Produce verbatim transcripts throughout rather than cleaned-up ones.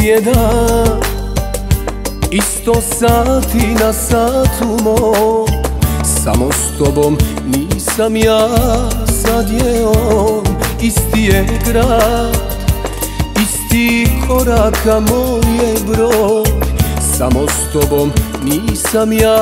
je dan, isto sati na satu mom. Samo s tobom nisam ja, sad je on. Isti je grad, isti koraka moj je broj. Samo s tobom nisam ja,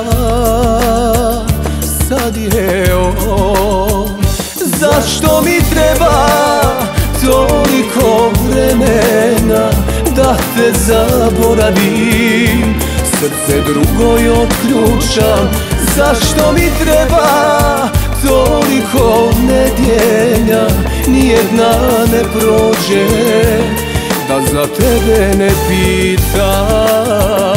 sad je on. Zašto mi treba toliko vremena da te zaboravim, srce drugoj otključam? Zašto mi treba toliko nedjelja, nijedna ne prođe da za tebe ne pitam?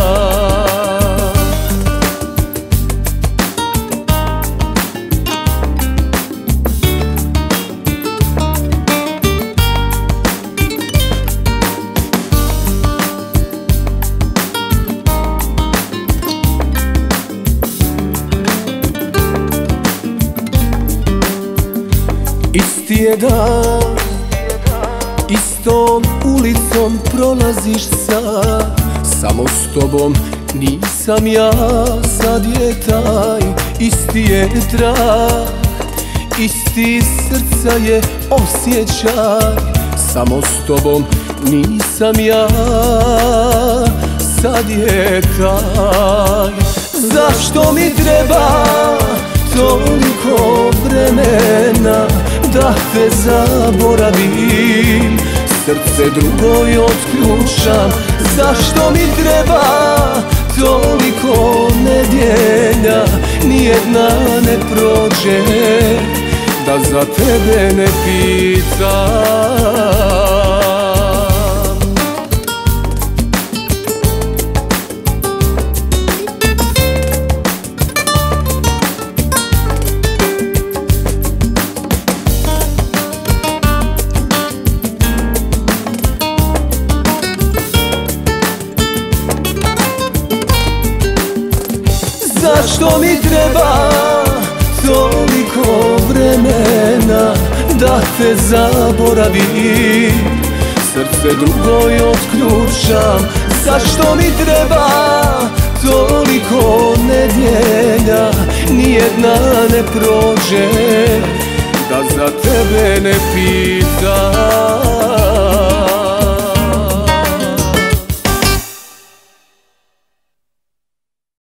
Isti je dan, istom ulicom prolaziš sad. Samo s tobom nisam ja, sad je taj. Isti je trag, isti srca je osjećaj. Samo s tobom nisam ja, sad je taj. Zašto mi treba toliko vremena da te zaboravim, srce drugoj otključam? Zašto mi treba toliko nedjelja, nijedna ne prođe da za tebe ne pitam? Zašto mi treba toliko vremena da te zaboravim, srce drugoj otključam? Zašto mi treba toliko nedjelja, nijedna ne prođe da za tebe ne pitam?